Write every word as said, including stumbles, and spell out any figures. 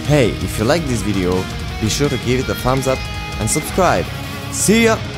Hey, if you like this video, be sure to give it a thumbs up and subscribe. See ya!